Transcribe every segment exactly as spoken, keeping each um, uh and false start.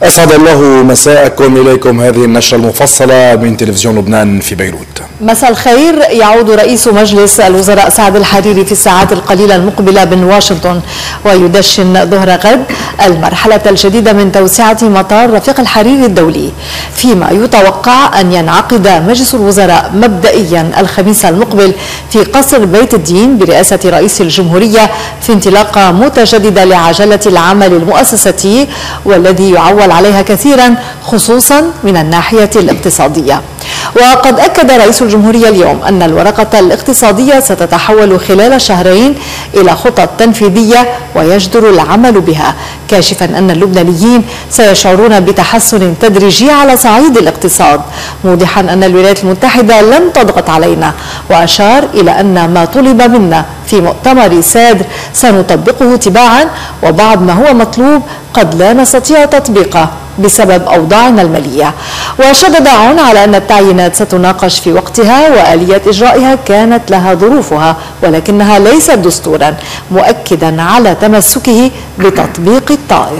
أسعد الله مساءكم. إليكم هذه النشرة المفصلة من تلفزيون لبنان في بيروت. مساء الخير. يعود رئيس مجلس الوزراء سعد الحريري في الساعات القليلة المقبلة من واشنطن، ويدشن ظهر غد المرحلة الجديدة من توسعة مطار رفيق الحريري الدولي، فيما يتوقع أن ينعقد مجلس الوزراء مبدئيا الخميس المقبل في قصر بيت الدين برئاسة رئيس الجمهورية في انطلاقة متجددة لعجلة العمل المؤسساتي، والذي يعول عليها كثيرا خصوصا من الناحية الاقتصادية. وقد أكد رئيس الجمهورية اليوم أن الورقة الاقتصادية ستتحول خلال شهرين إلى خطط تنفيذية ويجدر العمل بها، كاشفا أن اللبنانيين سيشعرون بتحسن تدريجي على صعيد الاقتصاد، موضحا أن الولايات المتحدة لن تضغط علينا، وأشار إلى أن ما طلب منا في مؤتمر سادر سنطبقه تباعا، وبعض ما هو مطلوب قد لا نستطيع تطبيقه بسبب أوضاعنا المالية. وشدد عون على أن التعيينات ستناقش في وقتها وآليات إجرائها كانت لها ظروفها ولكنها ليست دستورا، مؤكدا على تمسكه بتطبيق الطائف.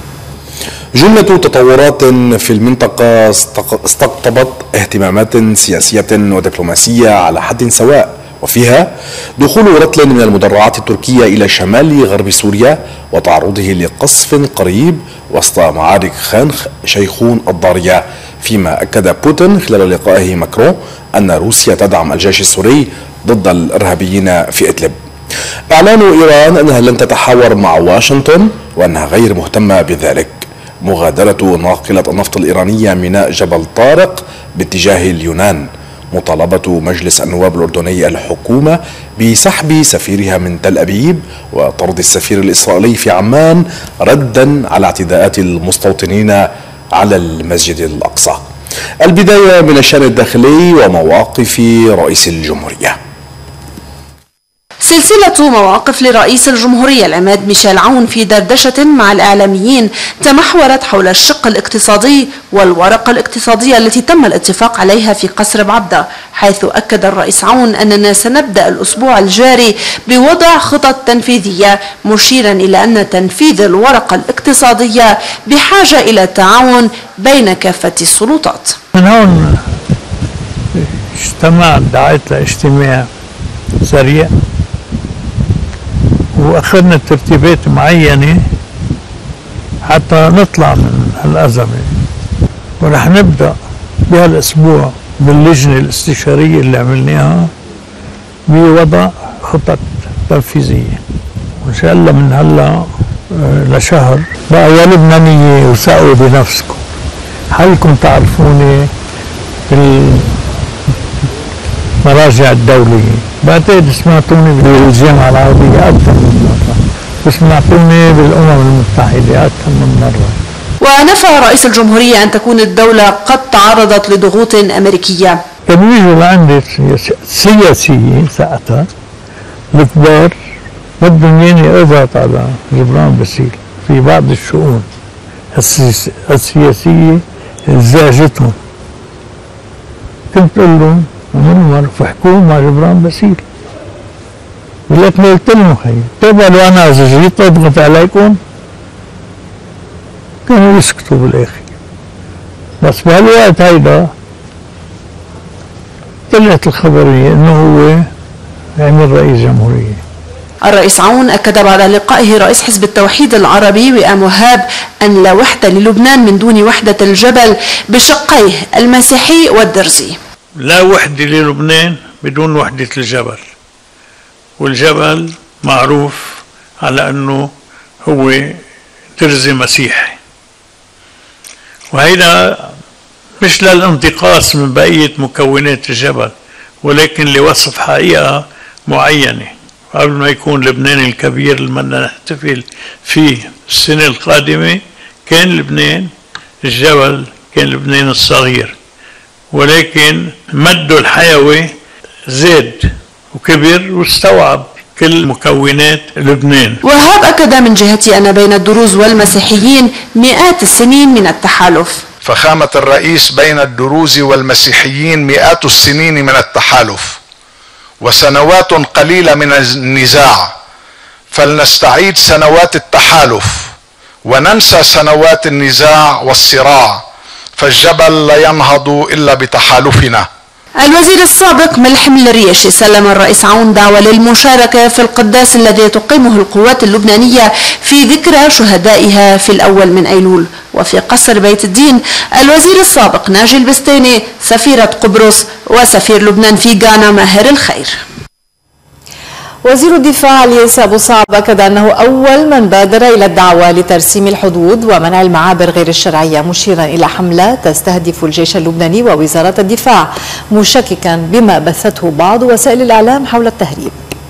جملة تطورات في المنطقة استقطبت اهتمامات سياسية ودبلوماسية على حد سواء، وفيها دخول رتل من المدرعات التركية إلى شمال غرب سوريا وتعرضه لقصف قريب وسط معارك خان شيخون الضارية، فيما أكد بوتين خلال لقائه ماكرون أن روسيا تدعم الجيش السوري ضد الإرهابيين في إدلب. إعلان إيران أنها لن تتحاور مع واشنطن وأنها غير مهتمة بذلك. مغادرة ناقلة النفط الإيرانية ميناء جبل طارق باتجاه اليونان. مطالبة مجلس النواب الأردني الحكومة بسحب سفيرها من تل أبيب وطرد السفير الإسرائيلي في عمان ردا على اعتداءات المستوطنين على المسجد الأقصى. البداية من الشأن الداخلي ومواقف رئيس الجمهورية. سلسلة مواقف لرئيس الجمهورية العماد ميشيل عون في دردشة مع الإعلاميين تمحورت حول الشق الاقتصادي والورقة الاقتصادية التي تم الاتفاق عليها في قصر بعبدة، حيث أكد الرئيس عون أننا سنبدأ الأسبوع الجاري بوضع خطط تنفيذية، مشيرا إلى أن تنفيذ الورقة الاقتصادية بحاجة إلى تعاون بين كافة السلطات. من هون اجتمعت دعيت لاجتماع سريع واخذنا ترتيبات معينه حتى نطلع من هالازمه، ورح نبدا بهالاسبوع باللجنه الاستشاريه اللي عملناها بوضع خطط تنفيذيه، وان شاء الله من هلا لشهر بقى يا لبنانيه وثقوا بنفسكم، حالكم تعرفوني بالمراجع الدوليه، بعتقد سمعتوني بالجامعة العربية أكثر من مرة، وسمعتوني بالأمم المتحدة أكثر من مرة. ونفى رئيس الجمهورية أن تكون الدولة قد تعرضت لضغوط أمريكية. كانوا يجوا لعندي سياسيين ساعتها الكبار بدهم ياني أضغط على جبران باسيل في بعض الشؤون السياسية زعجتهم. كنت أقول لهم من مرة احكوا مع جبران باسيل، ولكن قلت لهم خيي تقبلوا انا اذا جيت اضغط عليكم، كانوا يسكتوا بالاخر. بس بهالوقت هيدا طلعت الخبريه انه هو عمل رئيس جمهوريه. الرئيس عون أكد بعد لقائه رئيس حزب التوحيد العربي وئام وهاب أن لا وحدة للبنان من دون وحدة الجبل بشقيه المسيحي والدرزي. لا وحدة للبنان بدون وحدة الجبل، والجبل معروف على أنه هو درزي مسيحي، وهيدا مش للانتقاص من بقية مكونات الجبل، ولكن لوصف حقيقة معينة. قبل ما يكون لبنان الكبير اللي بدنا نحتفل فيه السنة القادمة كان لبنان الجبل، كان لبنان الصغير، ولكن مده الحيوي زاد وكبر واستوعب كل مكونات لبنان. وهاب أكد من جهته أن بين الدروز والمسيحيين مئات السنين من التحالف. فخامة الرئيس بين الدروز والمسيحيين مئات السنين من التحالف وسنوات قليلة من النزاع، فلنستعيد سنوات التحالف وننسى سنوات النزاع والصراع، فالجبل لا ينهض إلا بتحالفنا. الوزير السابق ملحم الرياشي سلم الرئيس عون دعوة للمشاركة في القداس الذي تقيمه القوات اللبنانية في ذكرى شهدائها في الأول من أيلول. وفي قصر بيت الدين الوزير السابق ناجي البستاني، سفيرة قبرص وسفير لبنان في غانا ماهر الخير. وزير الدفاع الياس أبو صعب أكد أنه أول من بادر إلى الدعوة لترسيم الحدود ومنع المعابر غير الشرعية، مشيرا إلى حملة تستهدف الجيش اللبناني ووزارة الدفاع، مشككا بما بثته بعض وسائل الإعلام حول التهريب.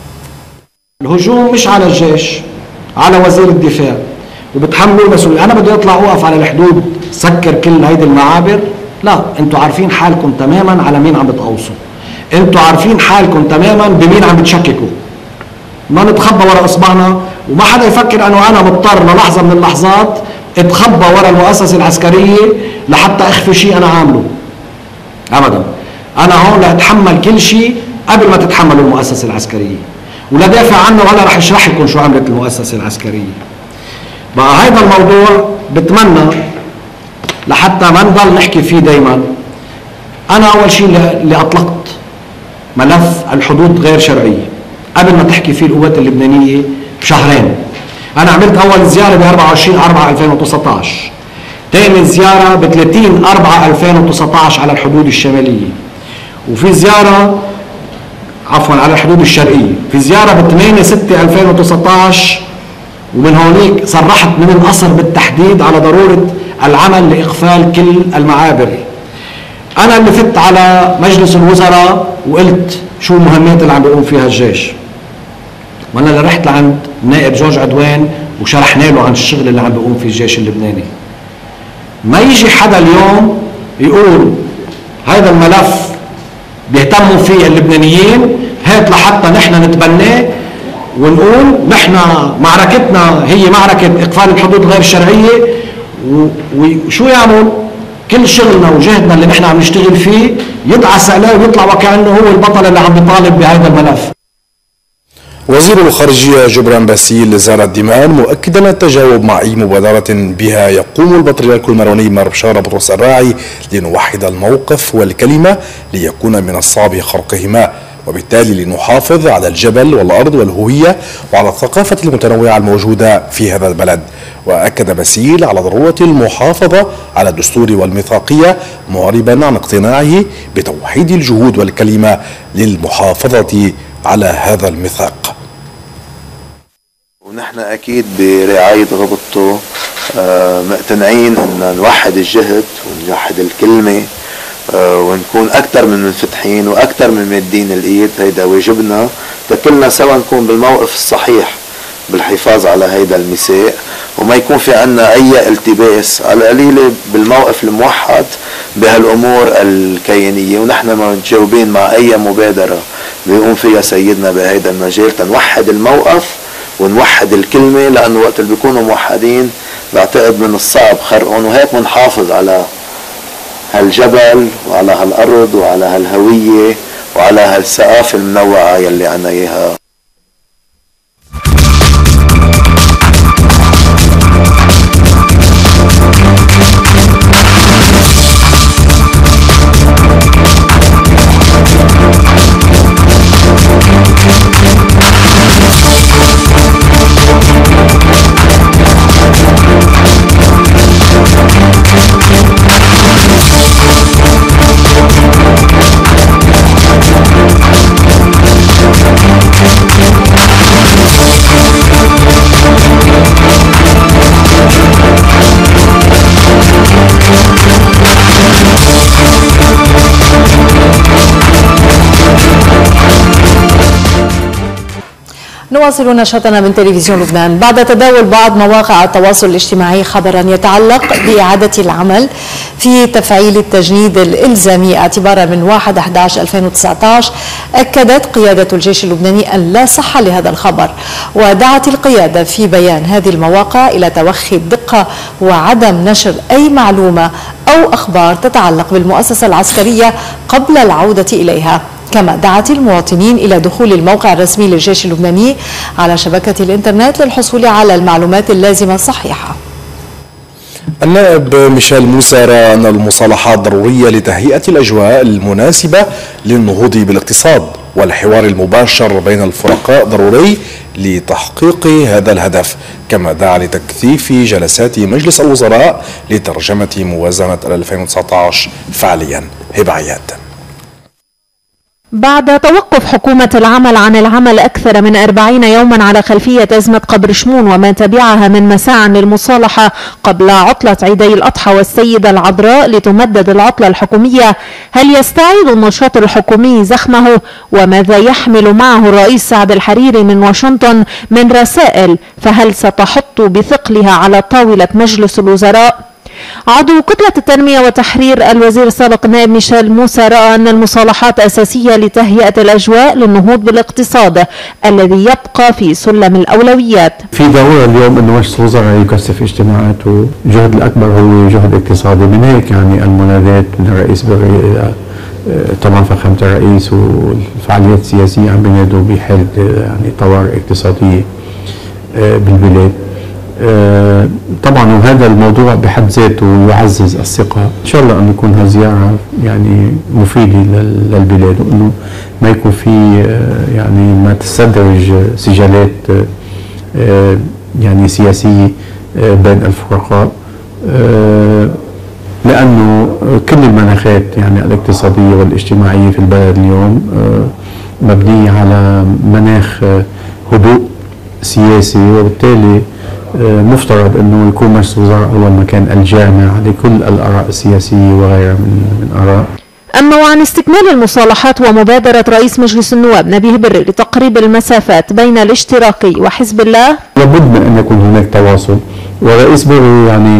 الهجوم مش على الجيش، على وزير الدفاع، وبتحملوا المسؤولية. أنا بدي أطلع أوقف على الحدود سكر كل هيدي المعابر؟ لا، أنتوا عارفين حالكم تماما على مين عم بتقوصوا، أنتوا عارفين حالكم تماما بمين عم بتشككوا. ما نتخبى ورا اصبعنا، وما حدا يفكر انه انا مضطر للحظه من اللحظات اتخبى ورا المؤسسه العسكريه لحتى اخفي شيء انا عامله. ابدا، انا هون لاتحمل كل شيء قبل ما تتحملوا المؤسسه العسكريه، ولا دافع عنه ولا رح اشرح لكم شو عملت المؤسسه العسكريه. بقى هذا الموضوع بتمنى لحتى ما نضل نحكي فيه دائما. انا اول شيء اللي اطلقت ملف الحدود غير شرعيه قبل ما تحكي فيه القوات اللبنانيه بشهرين. انا عملت اول زياره ب أربعة وعشرين أربعة ألفين وتسعطعش، ثاني زياره ب ثلاثين أربعة ألفين وتسعطعش على الحدود الشماليه، وفي زياره عفوا على الحدود الشرقيه، في زياره ب ثمانية ستة ألفين وتسعطعش، ومن هونيك صرحت من القصر بالتحديد على ضروره العمل لاقفال كل المعابر. انا اللي فت على مجلس الوزراء وقلت شو المهمات اللي عم بيقوم فيها الجيش، وانا اللي رحت لعند النائب جورج عدوان وشرحنا له عن الشغل اللي عم بيقوم فيه الجيش اللبناني. ما يجي حدا اليوم يقول هذا الملف بيهتموا فيه اللبنانيين، هات لحتى نحن نتبناه ونقول نحن معركتنا هي معركه اقفال الحدود غير الشرعيه، وشو يعمل؟ كل شغلنا وجهدنا اللي نحن عم نشتغل فيه يدعس عليه ويطلع وكأنه هو البطل اللي عم بيطالب بهذا الملف. وزير الخارجية جبران باسيل زار الدمام مؤكدا التجاوب مع أي مبادرة بها يقوم البطريرك الماروني مار بشار بطرس الراعي لنوحد الموقف والكلمة ليكون من الصعب خرقهما، وبالتالي لنحافظ على الجبل والأرض والهوية وعلى الثقافة المتنوعة الموجودة في هذا البلد. وأكد باسيل على ضرورة المحافظة على الدستور والميثاقية، معربا عن اقتناعه بتوحيد الجهود والكلمة للمحافظة على هذا الميثاق. ونحن أكيد برعاية غبطته مقتنعين أن نوحد الجهد ونوحد الكلمة ونكون أكثر من منفتحين وأكثر من مادين الإيد. هيدا واجبنا تكلنا سوا نكون بالموقف الصحيح بالحفاظ على هيدا الميثاق، وما يكون في عنا أي التباس، على القليلة بالموقف الموحد بهالأمور الكيانية. ونحن ما متجاوبين مع أي مبادرة بيقوم فيها سيدنا بهيدا المجال تنوحد الموقف ونوحد الكلمة، لأنه وقت اللي بيكونوا موحدين بعتقد من الصعب خرقهم، وهيك بنحافظ على هالجبل وعلى هالأرض وعلى هالهوية وعلى هالثقافة المنوعة يلي عنا إياها. نواصل نشاطنا من تلفزيون لبنان. بعد تداول بعض مواقع التواصل الاجتماعي خبرا يتعلق بإعادة العمل في تفعيل التجنيد الإلزامي اعتبارا من واحد أحد عشر ألفين وتسعطعش، أكدت قيادة الجيش اللبناني أن لا صحة لهذا الخبر، ودعت القيادة في بيان هذه المواقع إلى توخي الدقة وعدم نشر أي معلومة أو أخبار تتعلق بالمؤسسة العسكرية قبل العودة إليها. كما دعت المواطنين إلى دخول الموقع الرسمي للجيش اللبناني على شبكة الإنترنت للحصول على المعلومات اللازمة الصحيحة. النائب ميشيل موسى رأى أن المصالحات ضرورية لتهيئة الأجواء المناسبة للنهوض بالاقتصاد، والحوار المباشر بين الفرقاء ضروري لتحقيق هذا الهدف، كما دعا لتكثيف جلسات مجلس الوزراء لترجمة موازنة ألفين وتسعة عشر فعليا. هبة عياد. بعد توقف حكومة العمل عن العمل أكثر من أربعين يوما على خلفية أزمة قبر شمون وما تبعها من مساع للمصالحة قبل عطلة عيدي الأضحى والسيدة العذراء لتمدد العطلة الحكومية، هل يستعيد النشاط الحكومي زخمه؟ وماذا يحمل معه الرئيس سعد الحريري من واشنطن من رسائل؟ فهل ستحط بثقلها على طاولة مجلس الوزراء؟ عضو كتلة التنمية وتحرير الوزير السابق النائب ميشيل موسى رأى أن المصالحات أساسية لتهيئة الأجواء للنهوض بالاقتصاد الذي يبقى في سلم الأولويات. في ضرورة اليوم أن مجلس الوزراء يكثف اجتماعاته، الجهد الأكبر هو جهد اقتصادي، من هيك يعني المنادات من الرئيس بري طبعا فخامة الرئيس والفعاليات السياسية عم بينادوا بحالة يعني طوارئ اقتصادية بالبلاد. آه طبعا وهذا الموضوع بحد ذاته يعزز الثقة. إن شاء الله أن يكون هذه زيارة يعني مفيدة للبلاد، وأنه ما يكون في آه يعني ما تستدرج سجالات آه يعني سياسية آه بين الفرقاء، آه لأنه كل المناخات يعني الاقتصادية والاجتماعية في البلد اليوم آه مبنية على مناخ آه هدوء سياسي، وبالتالي مفترض انه يكون مجلس الوزراء هو المكان الجامع لكل الاراء السياسيه وغيرها من من اراء. أما وعن استكمال المصالحات ومبادرة رئيس مجلس النواب نبيه بري لتقريب المسافات بين الاشتراكي وحزب الله، لابد من ان يكون هناك تواصل، ورئيس بري يعني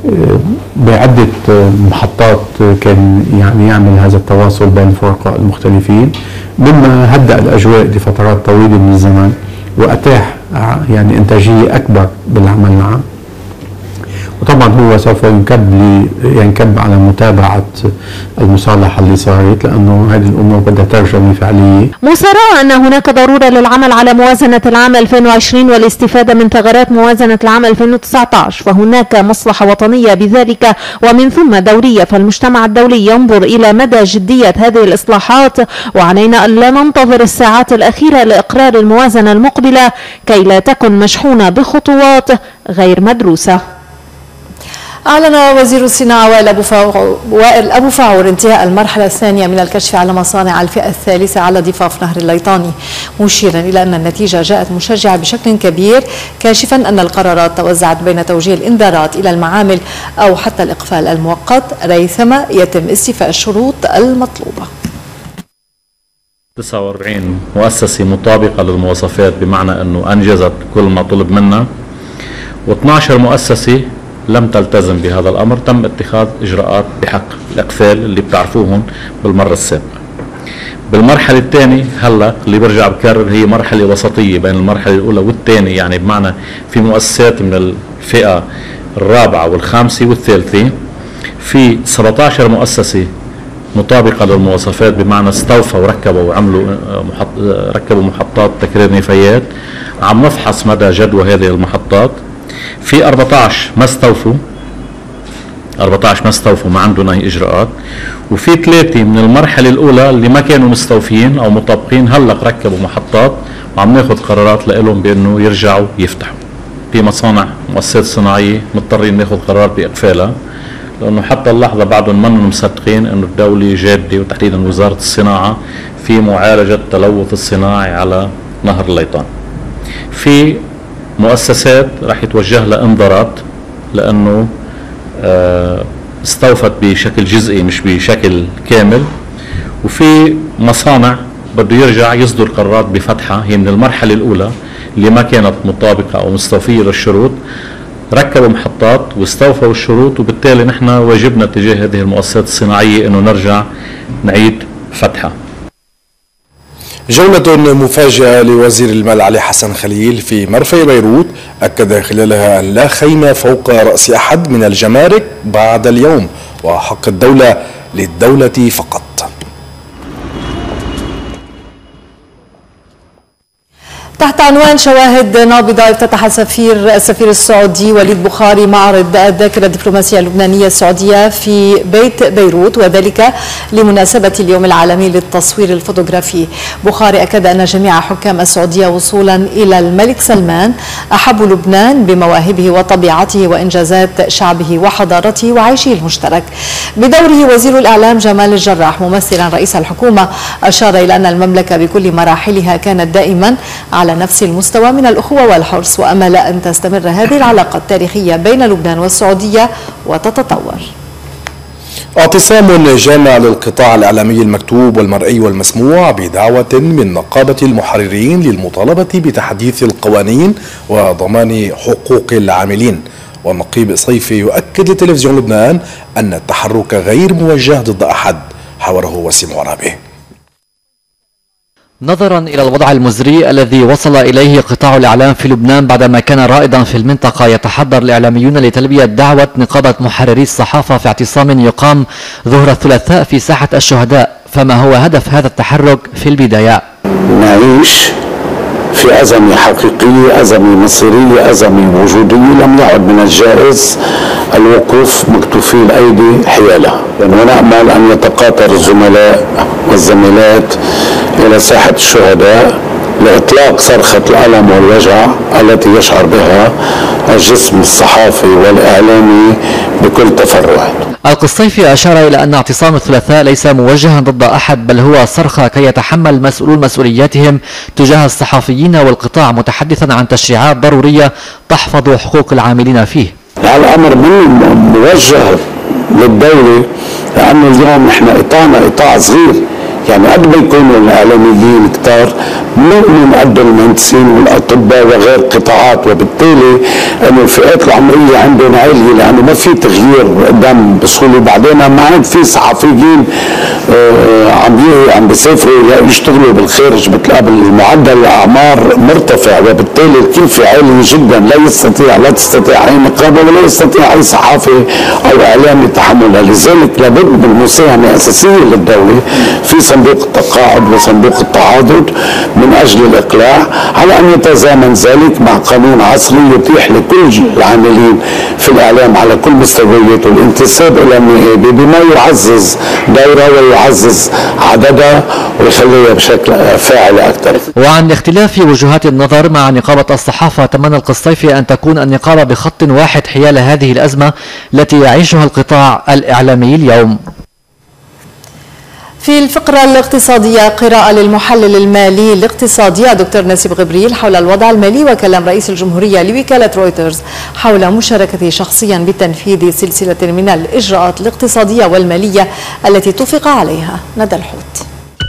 بعدة محطات كان يعني يعمل هذا التواصل بين الفرقاء المختلفين، مما هدأ الاجواء لفترات طويله من الزمن واتاح يعني انتاجيه اكبر بالعمل معه. وطبعا هو سوف ينكب لي ينكب على متابعه المصالحه اللي صارت، لانه هذه الامور بدها ترجمه فعليه. موسى رأى ان هناك ضروره للعمل على موازنه العام ألفين وعشرين والاستفاده من ثغرات موازنه العام ألفين وتسعة عشر، فهناك مصلحه وطنيه بذلك ومن ثم دوريه، فالمجتمع الدولي ينظر الى مدى جديه هذه الاصلاحات، وعلينا ان لا ننتظر الساعات الاخيره لاقرار الموازنه المقبله كي لا تكن مشحونه بخطوات غير مدروسه. أعلن وزير الصناعة وائل أبو فاعور وائل أبو فاعور انتهاء المرحلة الثانية من الكشف على مصانع الفئة الثالثة على ضفاف نهر الليطاني، مشيرا إلى أن النتيجة جاءت مشجعة بشكل كبير، كاشفا أن القرارات توزعت بين توجيه الإنذارات إلى المعامل أو حتى الإقفال المؤقت ريثما يتم استيفاء الشروط المطلوبة. تسعة وأربعين مؤسسة مطابقة للمواصفات بمعنى أنه أنجزت كل ما طلب منها، واثنعش عشر مؤسسة لم تلتزم بهذا الأمر، تم اتخاذ إجراءات بحق الأقفال اللي بتعرفوهم بالمرة السابقة. بالمرحلة الثانية هلا اللي برجع بكرر هي مرحلة وسطية بين المرحلة الأولى والثانية، يعني بمعنى في مؤسسات من الفئة الرابعة والخامسة والثالثة، في سبعة عشر مؤسسة مطابقة للمواصفات بمعنى استوفوا وركبوا وعملوا محط ركبوا محطات تكرير نفايات، عم نفحص مدى جدوى هذه المحطات. في أربعة عشر ما استوفوا أربعة عشر ما استوفوا ما عندهم اي اجراءات، وفي ثلاثه من المرحله الاولى اللي ما كانوا مستوفيين او مطابقين هلا ركبوا محطات وعم ناخذ قرارات لهم بانه يرجعوا يفتحوا. في مصانع مؤسسات صناعيه مضطرين ناخذ قرار باقفالها، لانه حتى اللحظه بعدهم منهم مصدقين انه الدوله جاده وتحديدا وزاره الصناعه في معالجه التلوث الصناعي على نهر الليطان. في مؤسسات راح يتوجه لها انذارات لانه استوفت بشكل جزئي مش بشكل كامل، وفي مصانع بده يرجع يصدر قرارات بفتحها هي من المرحله الاولى اللي ما كانت مطابقه او مستوفيه للشروط، ركبوا محطات واستوفوا الشروط، وبالتالي نحن واجبنا تجاه هذه المؤسسات الصناعيه انه نرجع نعيد فتحها. جولة مفاجئة لوزير المال علي حسن خليل في مرفأ بيروت، أكد خلالها أن لا خيمة فوق رأس أحد من الجمارك بعد اليوم، وحق الدولة للدولة فقط. تحت عنوان شواهد نابضة افتتح السفير السفير السعودي وليد بخاري معرض الذاكرة الدبلوماسية اللبنانية السعودية في بيت بيروت، وذلك لمناسبة اليوم العالمي للتصوير الفوتوغرافي. بخاري أكد أن جميع حكام السعودية وصولا إلى الملك سلمان أحبوا لبنان بمواهبه وطبيعته وإنجازات شعبه وحضارته وعيشه المشترك. بدوره وزير الإعلام جمال الجراح ممثلا رئيس الحكومة أشار إلى أن المملكة بكل مراحلها كانت دائما على نفس المستوى من الأخوة والحرص، وأمل أن تستمر هذه العلاقة التاريخية بين لبنان والسعودية وتتطور. اعتصام جامع للقطاع الإعلامي المكتوب والمرئي والمسموع بدعوة من نقابة المحررين للمطالبة بتحديث القوانين وضمان حقوق العاملين. والنقيب صيفي يؤكد لتلفزيون لبنان أن التحرك غير موجه ضد أحد. حوره وسيم عرابي. نظرا إلى الوضع المزري الذي وصل إليه قطاع الإعلام في لبنان بعدما كان رائدا في المنطقة، يتحضر الإعلاميون لتلبية دعوة نقابة محرري الصحافة في اعتصام يقام ظهر الثلاثاء في ساحة الشهداء. فما هو هدف هذا التحرك في البداية؟ نعيش في أزمة حقيقية، أزمة مصيرية، أزمة وجودية، لم يعد من الجائز الوقوف مكتوفي الأيدي حيالها، ونأمل أن يتقاطر الزملاء والزميلات إلى ساحة الشهداء لإطلاق صرخة الألم والوجع التي يشعر بها الجسم الصحافي والإعلامي بكل تفرعه. القصيفي أشار إلى أن اعتصام الثلاثاء ليس موجها ضد أحد، بل هو صرخة كي يتحمل مسؤولون مسؤولياتهم تجاه الصحفيين والقطاع، متحدثا عن تشريعات ضرورية تحفظ حقوق العاملين فيه. الأمر من موجه للدولة، لأنه اليوم نحن قطاعنا قطاع صغير، يعني قد ما يكونوا الاعلاميين كتار من قد المهندسين والاطباء وغير قطاعات، وبالتالي انه الفئات العمريه عندهم عاليه لانه ما في تغيير دم بسهوله. بعدين ما عاد في صحفيين عم عم بيسافروا يشتغلوا بالخارج، بتلاقي المعدل الاعمار مرتفع، وبالتالي الكلفه عاليه جدا، لا يستطيع لا تستطيع اي نقابه ولا يستطيع اي صحافي او اعلامي تحملها. لذلك لابد من مساهمه اساسيه للدوله في صندوق التقاعد وصندوق التعاضد من اجل الاقلاع، على ان يتزامن ذلك مع قانون عصري يتيح لكل العاملين في الاعلام على كل مستوياته الانتساب الى النقابه بما يعزز دورها ويعزز عددها ويخليها بشكل فاعل اكثر. وعن اختلاف وجهات النظر مع نقابه الصحافه، تمنى القصيفي ان تكون النقابه بخط واحد حيال هذه الازمه التي يعيشها القطاع الاعلامي اليوم. في الفقرة الاقتصادية قراءة للمحلل المالي الاقتصادي الدكتور نسيب غبريل حول الوضع المالي، وكلام رئيس الجمهورية لوكالة رويترز حول مشاركته شخصيا بتنفيذ سلسلة من الإجراءات الاقتصادية والمالية التي اتفق عليها. ندى الحوت.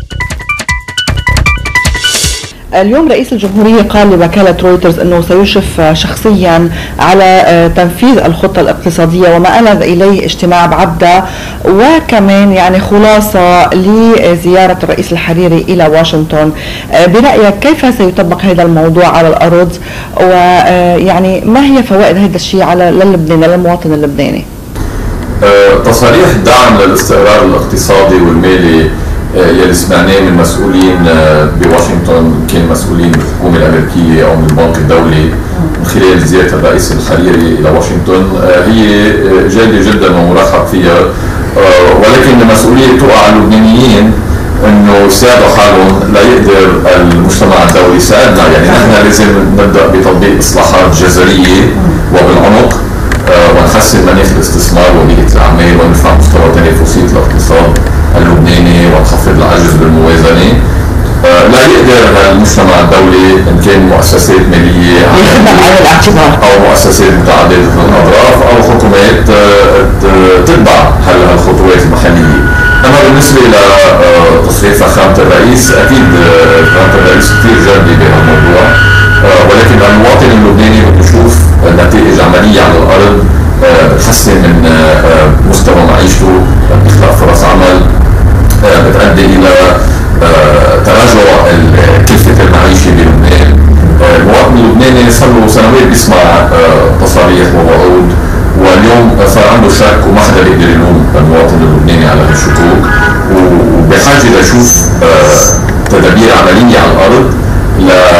اليوم رئيس الجمهورية قال لوكالة رويترز أنه سيشرف شخصيا على تنفيذ الخطة الاقتصادية، وما ألذ إليه اجتماع بعبدة، وكمان يعني خلاصة لزيارة الرئيس الحريري إلى واشنطن. برأيك كيف سيطبق هذا الموضوع على الأرض، ويعني ما هي فوائد هذا الشيء على للبنان للمواطن اللبناني؟ تصاريح الدعم للاستقرار الاقتصادي والمالي يلي سمعناه من مسؤولين بواشنطن، كان مسؤولين بالحكومه الامريكيه او من البنك الدولي من خلال زياره الرئيس الحريري الى واشنطن، هي جيده جدا ومرحب فيها، ولكن المسؤوليه تقع على اللبنانيين انه يساعدوا حالهم ليقدر المجتمع الدولي يساعدنا. يعني نحن لازم نبدا بتطبيق اصلاحات جذريه وبالعمق، ونحسن مناخ الاستثمار وبيئه الاعمال ونرفع مستوى تنافسيه الاقتصاد اللبناني ونخفض العجز بالموازنه. لا يقدر المجتمع الدولي ان كان مؤسسات ماليه او مؤسسات متعدده الاطراف او حكومات تتبع هالخطوات المحليه. اما بالنسبه لتصريح فخامه الرئيس، اكيد فخامه الرئيس كثير جدي بهالموضوع، ولكن المواطن اللبناني بده يشوف نتائج عمليه على الارض بتحسن من مستوى معيشته، بتخلق فرص عمل، بتؤدي الى تراجع كلفة المعيشة بلبنان. المواطن اللبناني صار له سنوات بيسمع تصاريح ووعود، واليوم صار عنده شك وما حدا بيقدر يلوم المواطن اللبناني على هالشكوك، وبحاجة ليشوف تدابير عملية على الأرض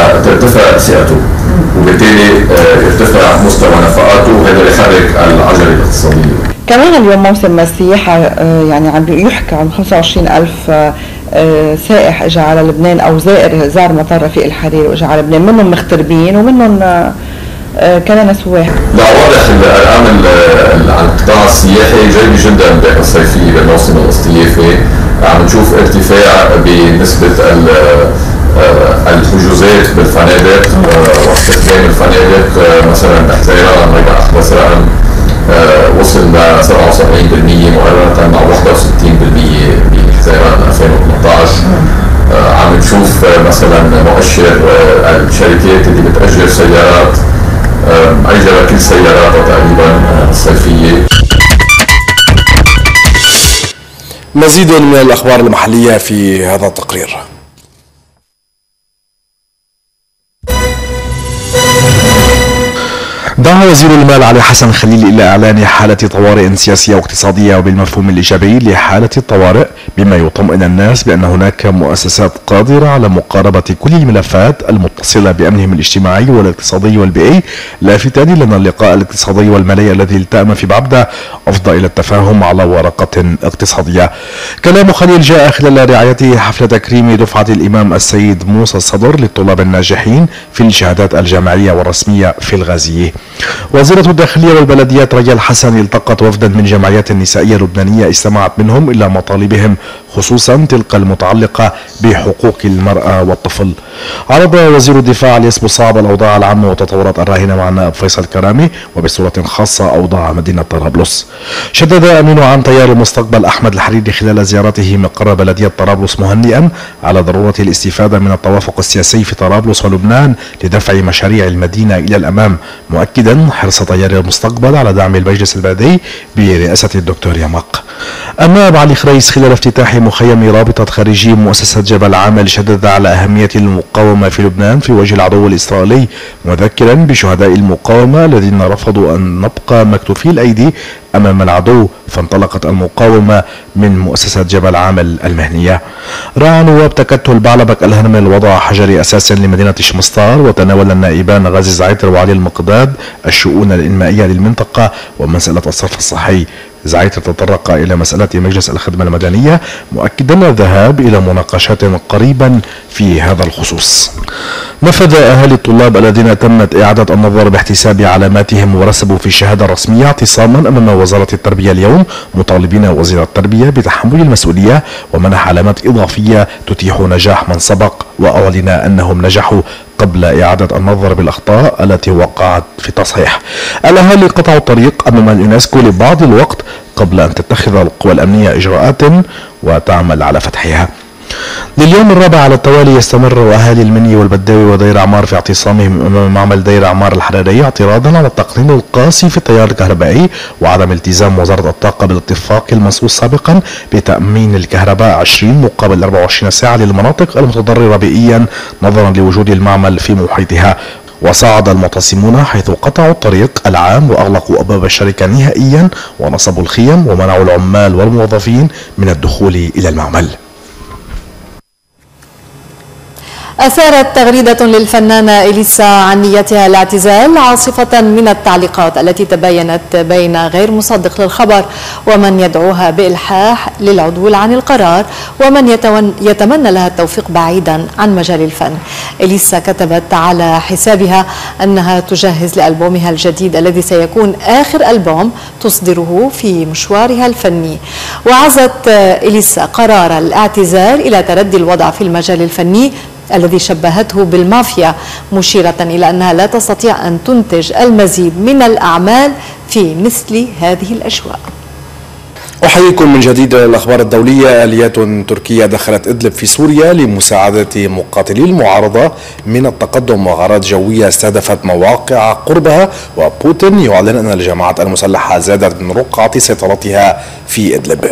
ترتفع ثقته وبالتالي يرتفع مستوى نفقاته، وهذا يحرك العجله الاقتصاديه. كمان اليوم موسم السياحه، يعني عم يحكى عن خمسة وعشرين ألف سائح اجى على لبنان او زائر زار مطار رفيق الحريري واجى على لبنان، منهم مغتربين ومنهم كمان سواح. لا واضح الارقام على القطاع السياحي جيد جدا بالصيفيه بالموسم الاصطيافي، عم نشوف ارتفاع بنسبه الحجوزات بالفنادق واستخدام الفنادق. مثلا بحزيران رجع احدث رقم وصل ل سبعة وسبعين بالمئة مقارنه مع واحد وستين بالمئة بحزيران ألفين وثمانية عشر. عم نشوف مثلا مؤشر الشركات اللي بتأجر سيارات أجر كل سياراتها تقريبا الصيفيه. مزيد من الأخبار المحلية في هذا التقرير. دعا وزير المال علي حسن خليل إلى إعلان حالة طوارئ سياسية واقتصادية وبالمفهوم الإيجابي لحالة الطوارئ، بما يطمئن الناس بأن هناك مؤسسات قادرة على مقاربة كل الملفات المتصلة بأمنهم الاجتماعي والاقتصادي والبيئي، لافتان لأن اللقاء الاقتصادي والمالي الذي التأم في بعبدة أفضى إلى التفاهم على ورقة اقتصادية. كلام خليل جاء خلال رعايته حفل تكريم دفعة الإمام السيد موسى الصدر للطلاب الناجحين في الشهادات الجامعية والرسمية في الغازية. وزيرة الداخلية والبلديات رجال حسن التقت وفدا من جمعيات النسائية اللبنانية استمعت منهم إلى مطالبهم، خصوصا تلك المتعلقة بحقوق المرأة والطفل. عرض وزير الدفاع علي صعب الأوضاع العامة والتطورات الراهنة مع النائب فيصل كرامي، وبصورة خاصة أوضاع مدينة طرابلس. شدد أمين عام تيار المستقبل أحمد الحريري خلال زيارته مقر بلدية طرابلس مهنئا على ضرورة الاستفادة من التوافق السياسي في طرابلس ولبنان لدفع مشاريع المدينة إلى الأمام، مؤكدا حرص تيار المستقبل على دعم المجلس البلدي برئاسة الدكتور يمق. النائب علي خريس خلال افتتاح مخيم رابطة خريجي مؤسسة جبل عامل شدد على أهمية المقاومة في لبنان في وجه العدو الإسرائيلي، مذكرا بشهداء المقاومة الذين رفضوا أن نبقى مكتوفي الأيدي أمام العدو، فانطلقت المقاومة من مؤسسة جبل عامل المهنية. راعى نواب تكتل بعلبك الهرمل وضع حجر أساس لمدينة شمسطار، وتناول النائبان غازي زعيتر وعلي المقداد الشؤون الإنمائية للمنطقة ومسألة الصرف الصحي. زعيتر تطرق إلى مسألة مجلس الخدمة المدنية، مؤكدا الذهاب إلى مناقشات قريبا في هذا الخصوص. نفذ أهالي الطلاب الذين تمت إعادة النظر باحتساب علاماتهم ورسبوا في الشهادة الرسمية اعتصاما أمام وزارة التربية اليوم، مطالبين وزير التربية بتحمل المسؤولية ومنح علامات إضافية تتيح نجاح من سبق، وأعلن أنهم نجحوا قبل إعادة النظر بالأخطاء التي وقعت في التصحيح. الأهالي قطعوا الطريق أمام اليونسكو لبعض الوقت قبل أن تتخذ القوى الأمنية إجراءات وتعمل على فتحها. لليوم الرابع على التوالي يستمر أهالي المني والبداوي ودير عمار في اعتصامهم أمام معمل دير عمار الحراري اعتراضا على التقنين القاسي في التيار الكهربائي وعدم التزام وزارة الطاقة بالاتفاق المنصوص سابقا بتأمين الكهرباء عشرين مقابل أربعة وعشرين ساعة للمناطق المتضررة بيئيا نظرا لوجود المعمل في محيطها. وصعد المعتصمون حيث قطعوا الطريق العام وأغلقوا أبواب الشركة نهائيا ونصبوا الخيم ومنعوا العمال والموظفين من الدخول إلى المعمل. أثارت تغريدة للفنانة إليسا عن نيتها الاعتزال عاصفة من التعليقات التي تباينت بين غير مصدق للخبر ومن يدعوها بإلحاح للعدول عن القرار ومن يتمنى لها التوفيق بعيدا عن مجال الفن. إليسا كتبت على حسابها أنها تجهز لألبومها الجديد الذي سيكون آخر ألبوم تصدره في مشوارها الفني. وعزت إليسا قرار الاعتزال إلى تردي الوضع في المجال الفني الذي شبهته بالمافيا، مشيرة إلى أنها لا تستطيع أن تنتج المزيد من الأعمال في مثل هذه الأجواء. أحييكم من جديد الأخبار الدولية. آليات تركية دخلت إدلب في سوريا لمساعدة مقاتلي المعارضة من التقدم، وغارات جوية استهدفت مواقع قربها، وبوتين يعلن أن الجماعات المسلحة زادت من رقعة سيطرتها في إدلب.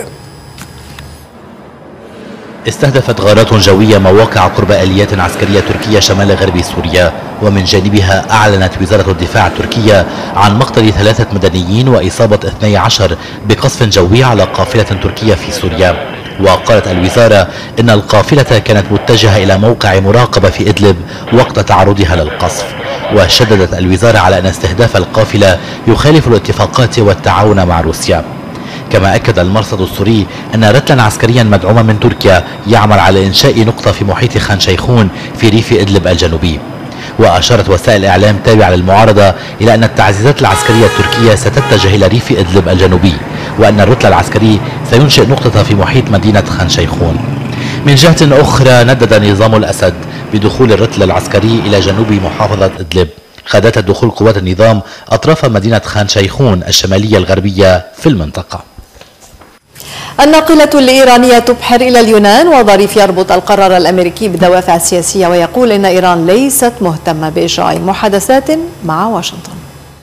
استهدفت غارات جوية مواقع قرب آليات عسكرية تركية شمال غرب سوريا. ومن جانبها أعلنت وزارة الدفاع التركية عن مقتل ثلاثة مدنيين وإصابة اثني عشر بقصف جوي على قافلة تركية في سوريا. وقالت الوزارة إن القافلة كانت متجهة إلى موقع مراقبة في إدلب وقت تعرضها للقصف. وشددت الوزارة على أن استهداف القافلة يخالف الاتفاقات والتعاون مع روسيا. كما أكد المرصد السوري أن رتلا عسكريا مدعوما من تركيا يعمل على إنشاء نقطة في محيط خان شيخون في ريف إدلب الجنوبي. وأشارت وسائل إعلام تابعة للمعارضة إلى أن التعزيزات العسكرية التركية ستتجه إلى ريف إدلب الجنوبي، وأن الرتل العسكري سينشئ نقطة في محيط مدينة خان شيخون. من جهة أخرى ندد نظام الأسد بدخول الرتل العسكري إلى جنوب محافظة إدلب، خادت دخول قوات النظام أطراف مدينة خان شيخون الشمالية الغربية في المنطقة. الناقلة الإيرانية تبحر إلى اليونان، وظريف يربط القرار الأمريكي بالدوافع السياسية ويقول إن إيران ليست مهتمة بإجراء محادثات مع واشنطن.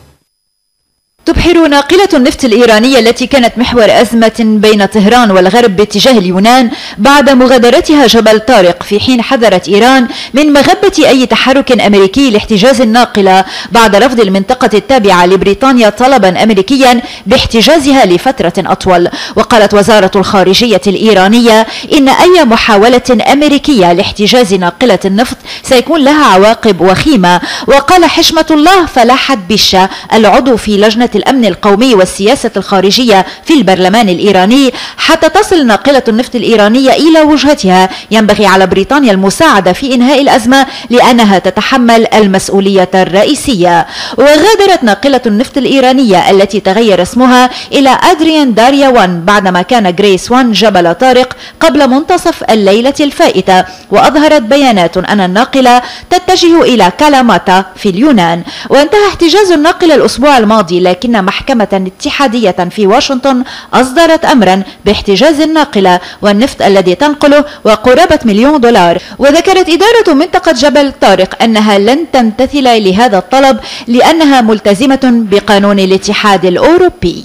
تبحر ناقلة النفط الإيرانية التي كانت محور أزمة بين طهران والغرب باتجاه اليونان بعد مغادرتها جبل طارق، في حين حذرت إيران من مغبة أي تحرك أمريكي لاحتجاز الناقلة بعد رفض المنطقة التابعة لبريطانيا طلبا أمريكيا باحتجازها لفترة أطول. وقالت وزارة الخارجية الإيرانية إن أي محاولة أمريكية لاحتجاز ناقلة النفط سيكون لها عواقب وخيمة. وقال حشمة الله فلاحة بشة العضو في لجنة الأمن القومي والسياسة الخارجية في البرلمان الإيراني: حتى تصل ناقلة النفط الإيرانية إلى وجهتها ينبغي على بريطانيا المساعدة في إنهاء الأزمة لأنها تتحمل المسؤولية الرئيسية. وغادرت ناقلة النفط الإيرانية التي تغير اسمها إلى أدريان داريا واحد بعدما كان جريس واحد جبل طارق قبل منتصف الليلة الفائتة. وأظهرت بيانات أن الناقلة تتجه إلى كالاماتا في اليونان. وانتهى احتجاز الناقلة الأسبوع الماضي، لكن محكمة اتحادية في واشنطن أصدرت أمرا باحتجاز الناقلة والنفط الذي تنقله وقرابة مليون دولار. وذكرت إدارة منطقة جبل طارق أنها لن تمتثل لهذا الطلب لأنها ملتزمة بقانون الاتحاد الأوروبي.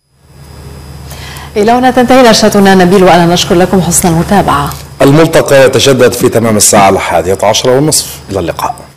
إلى هنا تنتهي نشرتنا نبيل، وأنا نشكر لكم حسن المتابعة. الملتقى يتجدد في تمام الساعة الحادية عشرة والنصف. إلى اللقاء.